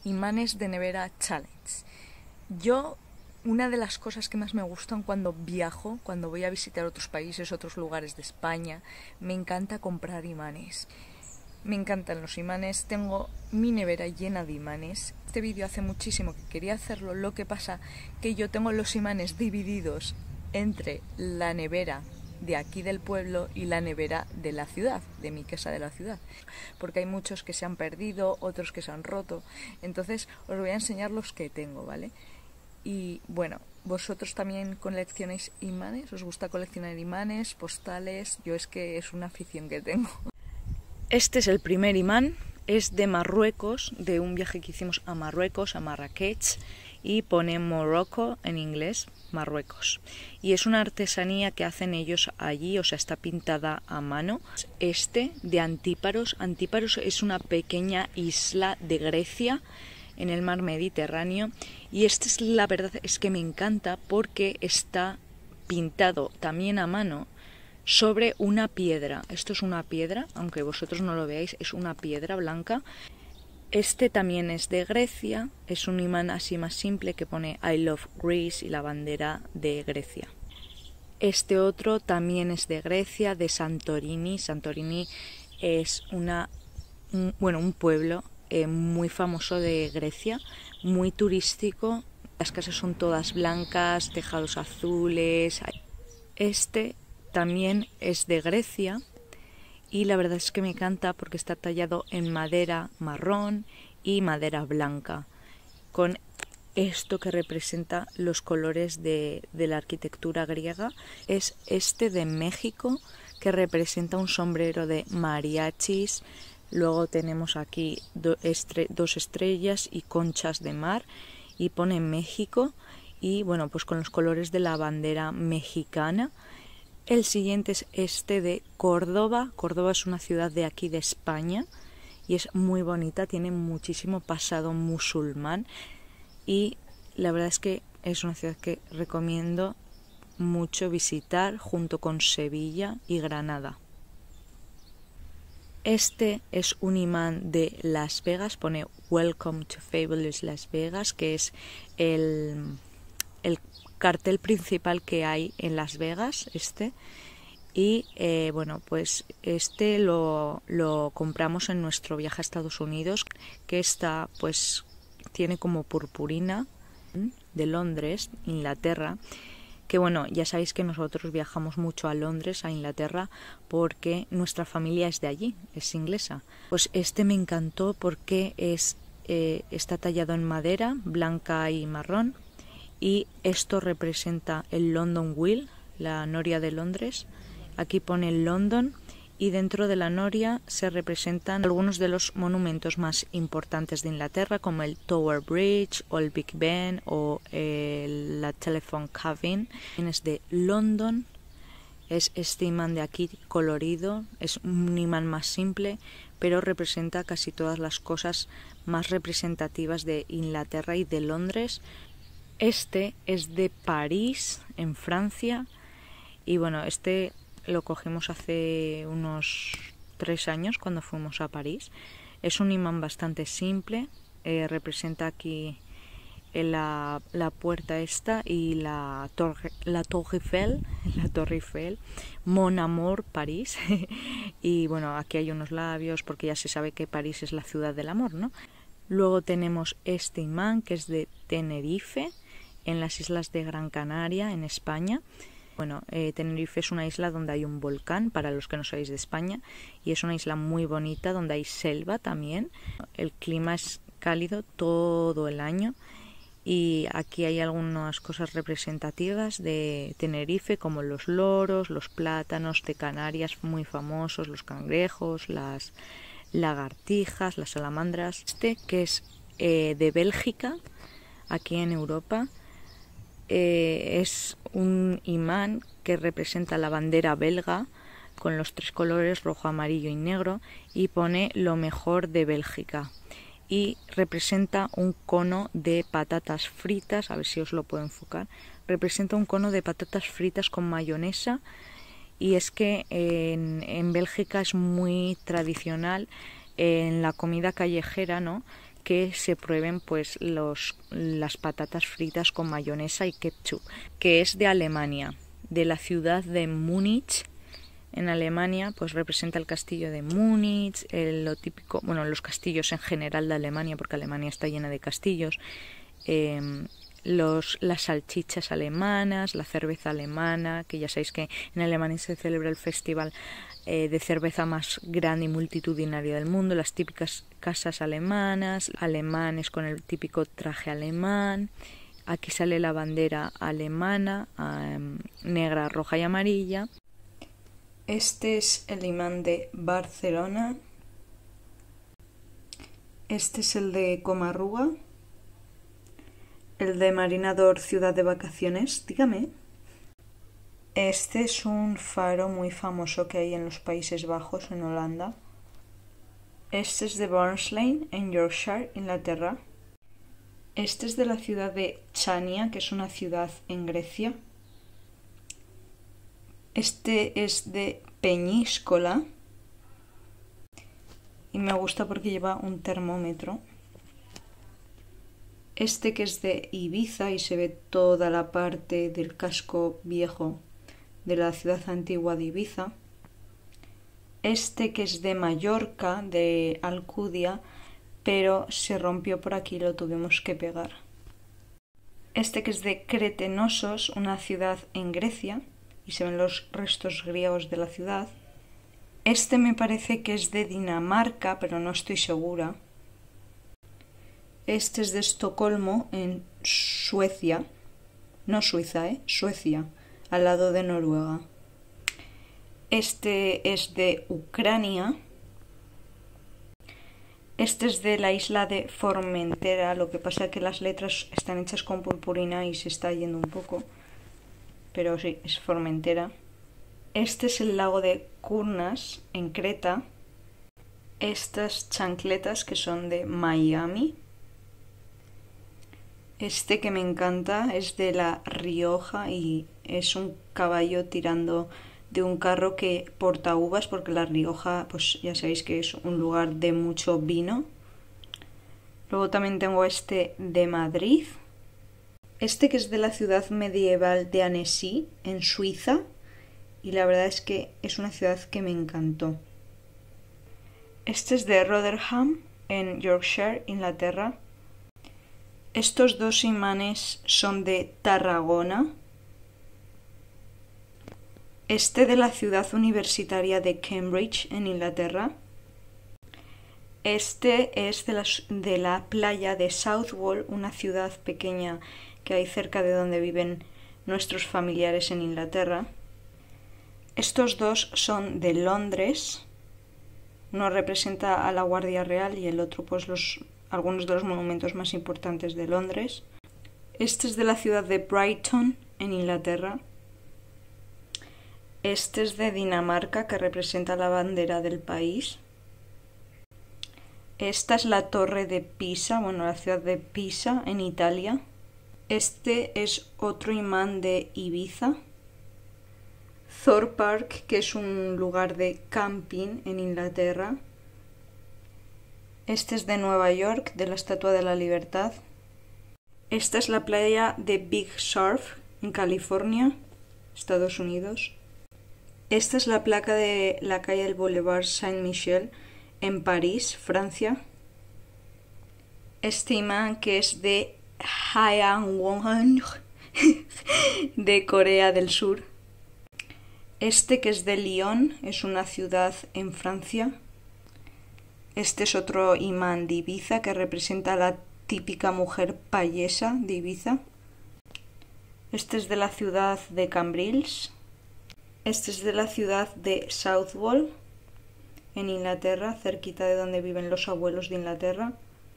imanes de nevera challenge. Una de las cosas que más me gustan cuando viajo, cuando voy a visitar otros países, otros lugares de España, me encanta comprar imanes. Me encantan los imanes, tengo mi nevera llena de imanes. Este vídeo hace muchísimo que quería hacerlo, lo que pasa que yo tengo los imanes divididos entre la nevera de aquí del pueblo y la nevera de la ciudad, de mi casa de la ciudad, porque hay muchos que se han perdido, otros que se han roto. Entonces os voy a enseñar los que tengo, ¿vale? Y bueno, ¿vosotros también coleccionáis imanes? ¿Os gusta coleccionar imanes, postales? Yo es que es una afición que tengo. Este es el primer imán, es de Marruecos, de un viaje que hicimos a Marruecos, a Marrakech, y pone Morocco en inglés, Marruecos. Y es una artesanía que hacen ellos allí, o sea, está pintada a mano. Este de Antíparos. Antíparos es una pequeña isla de Grecia, en el mar Mediterráneo, y la verdad es que me encanta porque está pintado también a mano sobre una piedra. Esto es una piedra, aunque vosotros no lo veáis, es una piedra blanca. Este también es de Grecia, es un imán así más simple que pone I love Greece y la bandera de Grecia. Este otro también es de Grecia, de Santorini. Santorini es un pueblo muy famoso de Grecia, muy turístico. Las casas son todas blancas, tejados azules. Este también es de Grecia y la verdad es que me encanta porque está tallado en madera marrón y madera blanca, con esto que representa los colores de la arquitectura griega. Es este de México, que representa un sombrero de mariachis. Luego tenemos aquí dos estrellas y conchas de mar, y pone México, y bueno, pues con los colores de la bandera mexicana. El siguiente es este de Córdoba. Córdoba es una ciudad de aquí de España y es muy bonita, tiene muchísimo pasado musulmán y la verdad es que es una ciudad que recomiendo mucho visitar junto con Sevilla y Granada. Este es un imán de Las Vegas, pone Welcome to Fabulous Las Vegas, que es el cartel principal que hay en Las Vegas, y bueno, pues este lo compramos en nuestro viaje a Estados Unidos, que tiene como purpurina de Londres, Inglaterra, que bueno, ya sabéis que nosotros viajamos mucho a Londres, a Inglaterra, porque nuestra familia es de allí, es inglesa. Pues este me encantó porque está tallado en madera blanca y marrón, y esto representa el London Wheel, la noria de Londres. Aquí pone London, y dentro de la noria se representan algunos de los monumentos más importantes de Inglaterra, como el Tower Bridge o el Big Ben o la Telephone Cabin. Es de London, es este imán de aquí colorido, es un imán más simple, pero representa casi todas las cosas más representativas de Inglaterra y de Londres. Este es de París, en Francia, y bueno, este lo cogimos hace unos 3 años cuando fuimos a París. Es un imán bastante simple, representa aquí la puerta esta y la Torre Eiffel, Mon Amour, París. Y bueno, aquí hay unos labios porque ya se sabe que París es la ciudad del amor, ¿no? Luego tenemos este imán que es de Tenerife, en las islas de Gran Canaria, en España. Bueno, Tenerife es una isla donde hay un volcán, para los que no sois de España, y es una isla muy bonita donde hay selva también. El clima es cálido todo el año, y aquí hay algunas cosas representativas de Tenerife, como los loros, los plátanos de Canarias muy famosos, los cangrejos, las lagartijas, las salamandras. Este que es de Bélgica, aquí en Europa, es un imán que representa la bandera belga con los 3 colores rojo, amarillo y negro, y pone lo mejor de Bélgica, y representa un cono de patatas fritas. A ver si os lo puedo enfocar. Representa un cono de patatas fritas con mayonesa, y es que en Bélgica es muy tradicional en la comida callejera, ¿no?, que se prueben pues las patatas fritas con mayonesa y ketchup, que es de Alemania, de la ciudad de Múnich. En Alemania pues representa el castillo de Múnich, lo típico, bueno, los castillos en general de Alemania, porque Alemania está llena de castillos, las salchichas alemanas, la cerveza alemana, que ya sabéis que en Alemania se celebra el festival de cerveza más grande y multitudinario del mundo, las típicas casas alemanas, alemanes con el típico traje alemán. Aquí sale la bandera alemana, negra, roja y amarilla. Este es el imán de Barcelona. Este es el de Comarruga. El de Marinador, ciudad de vacaciones. Dígame. Este es un faro muy famoso que hay en los Países Bajos, en Holanda. Este es de Barnsley, en Yorkshire, Inglaterra. Este es de la ciudad de Chania, que es una ciudad en Grecia. Este es de Peñíscola. Y me gusta porque lleva un termómetro. Este que es de Ibiza y se ve toda la parte del casco viejo de la ciudad antigua de Ibiza. Este que es de Mallorca, de Alcudia, pero se rompió por aquí y lo tuvimos que pegar. Este que es de Cretenosos, una ciudad en Grecia, y se ven los restos griegos de la ciudad. Este me parece que es de Dinamarca, pero no estoy segura. Este es de Estocolmo, en Suecia. No Suiza, Suecia, al lado de Noruega. Este es de Ucrania. Este es de la isla de Formentera, lo que pasa es que las letras están hechas con purpurina y se está yendo un poco. Pero sí, es Formentera. Este es el lago de Kurnas, en Creta. Estas chancletas que son de Miami. Este que me encanta es de La Rioja y es un caballo tirando de un carro que porta uvas, porque La Rioja, pues ya sabéis que es un lugar de mucho vino. Luego también tengo este de Madrid. Este que es de la ciudad medieval de Annecy, en Suiza. Y la verdad es que es una ciudad que me encantó. Este es de Rotherham, en Yorkshire, Inglaterra. Estos dos imanes son de Tarragona. Este de la ciudad universitaria de Cambridge, en Inglaterra. Este es de la playa de Southwall, una ciudad pequeña que hay cerca de donde viven nuestros familiares en Inglaterra. Estos dos son de Londres. Uno representa a la Guardia Real y el otro pues algunos de los monumentos más importantes de Londres. Este es de la ciudad de Brighton, en Inglaterra. Este es de Dinamarca, que representa la bandera del país. Esta es la torre de Pisa, bueno, la ciudad de Pisa, en Italia. Este es otro imán de Ibiza. Thorpe Park, que es un lugar de camping en Inglaterra. Este es de Nueva York, de la Estatua de la Libertad. Esta es la playa de Big Sur, en California, Estados Unidos. Esta es la placa de la calle del Boulevard Saint-Michel, en París, Francia. Este imán que es de Haeundae, de Corea del Sur. Este que es de Lyon, es una ciudad en Francia. Este es otro imán de Ibiza que representa a la típica mujer payesa de Ibiza. Este es de la ciudad de Cambrils. Este es de la ciudad de Southwall, en Inglaterra, cerquita de donde viven los abuelos de Inglaterra.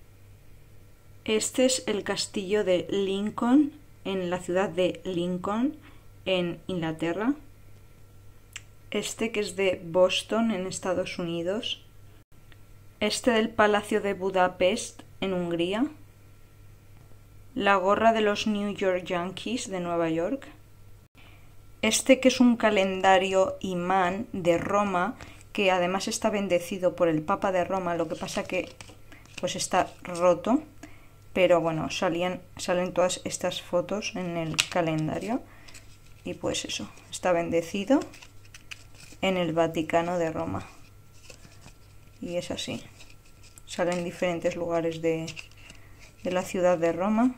Este es el castillo de Lincoln, en la ciudad de Lincoln, en Inglaterra. Este que es de Boston, en Estados Unidos. Este del Palacio de Budapest, en Hungría. La gorra de los New York Yankees, de Nueva York. Este que es un calendario imán de Roma, que además está bendecido por el Papa de Roma, lo que pasa que pues está roto, pero bueno, salen todas estas fotos en el calendario y pues eso, está bendecido en el Vaticano de Roma y es así, salen diferentes lugares de la ciudad de Roma.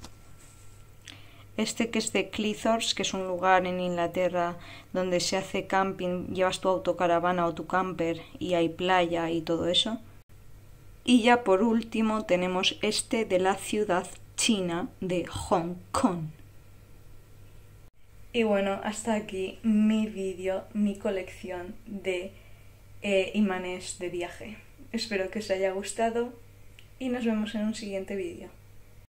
Este que es de Cleethorpes, que es un lugar en Inglaterra donde se hace camping, llevas tu autocaravana o tu camper y hay playa y todo eso. Y ya por último tenemos este de la ciudad china de Hong Kong. Y bueno, hasta aquí mi vídeo, mi colección de imanes de viaje. Espero que os haya gustado y nos vemos en un siguiente vídeo.